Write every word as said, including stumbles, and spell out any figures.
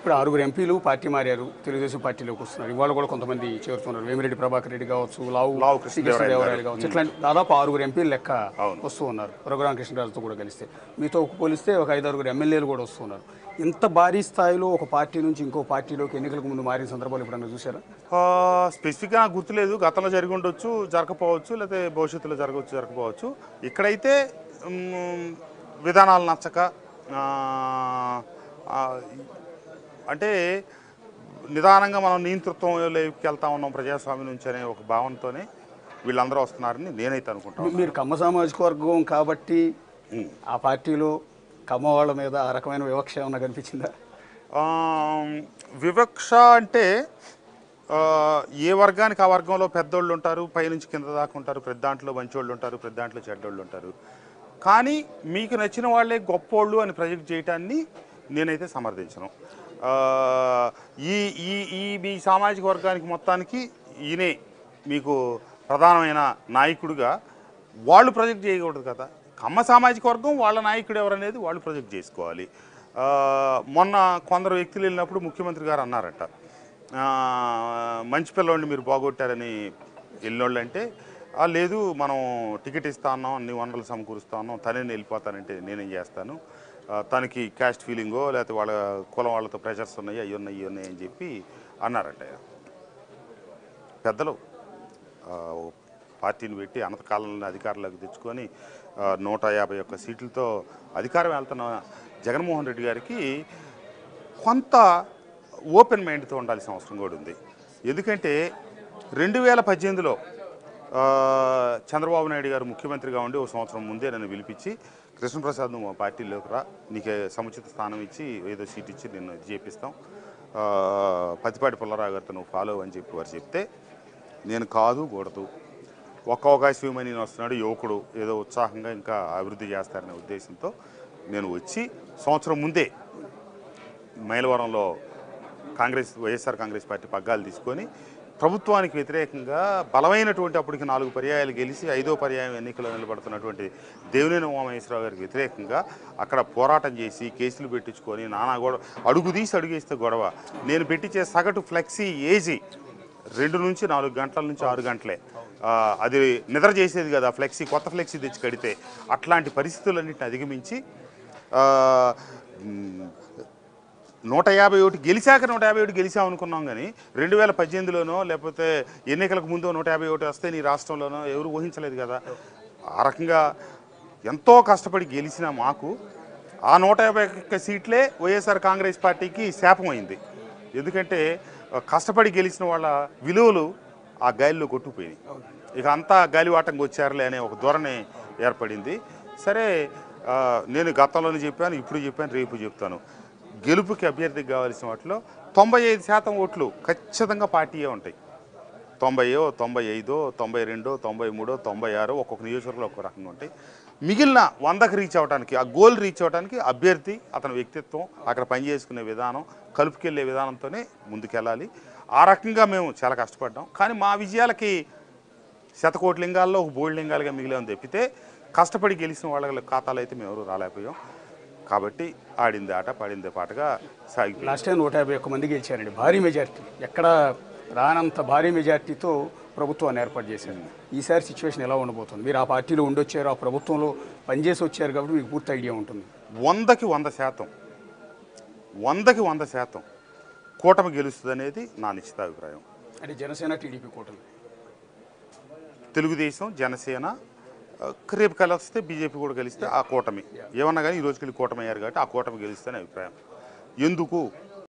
ఇప్పుడు ఆరుగురు ఎంపీలు పార్టీ మారారు, తెలుగుదేశం పార్టీలోకి వస్తున్నారు. ఇవాళ కూడా కొంతమంది చేరుతున్నారు. వేమిరెడ్డి ప్రభాకర్ రెడ్డి కావచ్చు, లావు లావు కృష్ణదేవరాయలు కావచ్చు, ఇట్లాంటి దాదాపు ఆరుగురు ఎంపీలు లెక్క అవును. వస్తూ ఉన్నారు. రఘురామ కృష్ణరాజుతో కూడా కలిస్తే మీతో పోలిస్తే ఒక ఐదారుగురు ఎమ్మెల్యేలు కూడా వస్తున్నారు. ఇంత భారీ స్థాయిలో ఒక పార్టీ నుంచి ఇంకో పార్టీలోకి ఎన్నికలకు ముందు మారిన సందర్భాలు ఎప్పుడన్నా చూసారా? స్పెసిఫిక్గా నాకు గుర్తులేదు. గతంలో జరిగి ఉండొచ్చు, జరగకపోవచ్చు, లేకపోతే భవిష్యత్తులో జరగవచ్చు, జరగకపోవచ్చు. ఇక్కడైతే మ్, విధానాలు నచ్చక ఆ, ఆ, అంటే నిదానంగా మనం నియంతృత్వంలోకి వెళ్తా ఉన్నాం ప్రజాస్వామ్యం నుంచి అనే ఒక భావనతోనే వీళ్ళందరూ వస్తున్నారని నేనైతే అనుకుంటాను. మీరు కమ్మ సామాజిక వర్గం కాబట్టి ఆ పార్టీలో కమ్మ వాళ్ళ మీద ఆ రకమైన వివక్ష ఏమన్నా కనిపించిందా? వివక్ష అంటే ఏ వర్గానికి ఆ వర్గంలో పెద్దోళ్ళు ఉంటారు, పైనుంచి కింద దాకా ఉంటారు, పెద్ద దాంట్లో మంచోళ్ళు ఉంటారు, పెద్ద దాంట్లో చెడ్డోళ్ళు ఉంటారు. కానీ మీకు నచ్చిన వాళ్ళే గొప్పోళ్ళు అని ప్రొజెక్ట్ చేయటాన్ని నేనైతే సమర్థించను. ఈ ఈ ఈ మీ సామాజిక వర్గానికి మొత్తానికి ఈయనే మీకు ప్రధానమైన నాయకుడిగా వాళ్ళు ప్రొజెక్ట్ చేయకూడదు కదా. కమ్మ సామాజిక వర్గం వాళ్ళ నాయకుడు ఎవరనేది వాళ్ళు ప్రొజెక్ట్ చేసుకోవాలి. మొన్న కొందరు వ్యక్తులు వెళ్ళినప్పుడు ముఖ్యమంత్రి గారు అన్నారట, మంచి పిల్లవాడిని మీరు బాగొట్టారని వెళ్ళినోళ్ళు అంటే లేదు మనం టికెట్ ఇస్తా ఉన్నాం, అన్ని వనరులు సమకూరుస్తా ఉన్నాం, తనే వెళ్ళిపోతానంటే నేనేం చేస్తాను, తనకి క్యాస్ట్ ఫీలింగో లేకపోతే వాళ్ళ కులం వాళ్ళతో ప్రెషర్స్ ఉన్నాయి, అవి ఉన్నాయి ఇవి ఉన్నాయి అని చెప్పి అన్నారట. పెద్దలు పార్టీని పెట్టి అనంతకాలంలో అధికారంలోకి తెచ్చుకొని నూట యాభై ఒక్క సీట్లతో అధికారం వెళ్తున్న జగన్మోహన్ రెడ్డి గారికి కొంత ఓపెన్ మైండ్తో ఉండాల్సిన అవసరం కూడా ఉంది. ఎందుకంటే రెండు వేల పద్దెనిమిదిలో చంద్రబాబు నాయుడు గారు ముఖ్యమంత్రిగా ఉండి ఒక సంవత్సరం ముందే నన్ను పిలిపించి కృష్ణప్రసాద్ నువ్వు మా పార్టీలోకి రా, నీకే సముచిత స్థానం ఇచ్చి ఏదో సీట్ ఇచ్చి నిన్ను చేపిస్తాం, పతిపాటి పుల్లారావు గారితో నువ్వు ఫాలో అని చెప్పి వారు చెప్తే నేను కాదు కూడదు, ఒక్క అవకాశం ఇవ్వమని నేను వస్తున్నాడు యువకుడు ఏదో ఉత్సాహంగా ఇంకా అభివృద్ధి చేస్తారనే ఉద్దేశంతో నేను వచ్చి సంవత్సరం ముందే మైలవరంలో కాంగ్రెస్ వైఎస్ఆర్ కాంగ్రెస్ పార్టీ పగ్గాలు తీసుకొని ప్రభుత్వానికి వ్యతిరేకంగా బలమైనటువంటి అప్పటికి నాలుగు పర్యాయాలు గెలిచి ఐదో పర్యాయం ఎన్నికల్లో నిలబడుతున్నటువంటి దేవినేని ఉమామహేశ్వరరావు గారికి వ్యతిరేకంగా అక్కడ పోరాటం చేసి కేసులు పెట్టించుకొని నానా గొడవ, అడుగు తీసి అడుగేస్తే గొడవ. నేను పెట్టించే సగటు ఫ్లెక్సీ ఏజీ రెండు నుంచి నాలుగు గంటల నుంచి ఆరు గంటలే, అది నిద్ర చేసేది కదా ఫ్లెక్సీ, కొత్త ఫ్లెక్సీ తెచ్చి కడితే. అట్లాంటి పరిస్థితులన్నింటిని అధిగమించి నూట యాభై ఒకటి గెలిచాక నూట యాభై ఒకటి గెలిచామనుకున్నాం. కానీ రెండు వేల పద్దెనిమిదిలోనో లేకపోతే ఎన్నికలకు ముందు నూట యాభై ఒకటి వస్తే నీ రాష్ట్రంలోనో ఎవరు ఊహించలేదు కదా. ఆ రకంగా ఎంతో కష్టపడి గెలిచిన మాకు ఆ నూట యాభై ఒక్క సీట్లే వైఎస్ఆర్ కాంగ్రెస్ పార్టీకి శాపమైంది. ఎందుకంటే కష్టపడి గెలిచిన వాళ్ళ విలువలు ఆ గాలిలో కొట్టుకుపోయినాయి. ఇక అంతా గాలివాటంగా వచ్చారులే అనే ఒక ధోరణి ఏర్పడింది. సరే, నేను గతంలోనే చెప్పాను, ఇప్పుడు చెప్పాను, రేపు చెప్తాను. గెలుపుకి అభ్యర్థికి కావాల్సిన వాటిలో తొంభై ఐదు శాతం ఓట్లు ఖచ్చితంగా పార్టీయే ఉంటాయి. తొంభైయో తొంభై ఐదో తొంభై రెండో తొంభై మూడో తొంభై ఆరో ఒక్కొక్క నియోజకవర్గంలో ఒక్కొక్క రకంగా ఉంటాయి. మిగిలిన వందకు రీచ్ అవ్వడానికి, ఆ గోల్ రీచ్ అవ్వడానికి అభ్యర్థి, అతని వ్యక్తిత్వం, అక్కడ పనిచేసుకునే విధానం, కలుపుకెళ్లే విధానంతోనే ముందుకెళ్ళాలి. ఆ రకంగా మేము చాలా కష్టపడ్డాం. కానీ మా విజయాలకి శతకోటి లింగాల్లో ఒక బోల్డ్ లింగాలుగా మిగిలామని తప్పితే కష్టపడి గెలిచిన వాళ్ళ ఖాతాలు అయితే మేము ఎవరు రాలేకపోయాం. కాబట్టి ఆడింది ఆట పాడిందే పాటగా సాగిపోయింది. లాస్ట్ టైం నూట యాభై ఒక్క మంది గెలిచారండి, భారీ మెజార్టీ, ఎక్కడ రానంత భారీ మెజార్టీతో ప్రభుత్వాన్ని ఏర్పాటు చేశారు. ఈసారి సిచ్యువేషన్ ఎలా ఉండబోతుంది? మీరు ఆ పార్టీలో ఉండొచ్చారు, ఆ ప్రభుత్వంలో పనిచేసి వచ్చారు కాబట్టి మీకు పూర్తి ఐడియా ఉంటుంది. వందకి వంద శాతం వందకి వంద శాతం కూటమి గెలుస్తుంది అనేది నా నిశ్చిత అభిప్రాయం. అంటే జనసేన టీడీపీ కూటమి, తెలుగుదేశం జనసేన రేపు కలిస్తే బీజేపీ కూడా గెలిస్తే ఆ కూటమి, ఏమన్నా కానీ ఈ రోజుకి కూటమి అయ్యారు కాబట్టి ఆ కూటమి గెలుస్తే అభిప్రాయం. ఎందుకు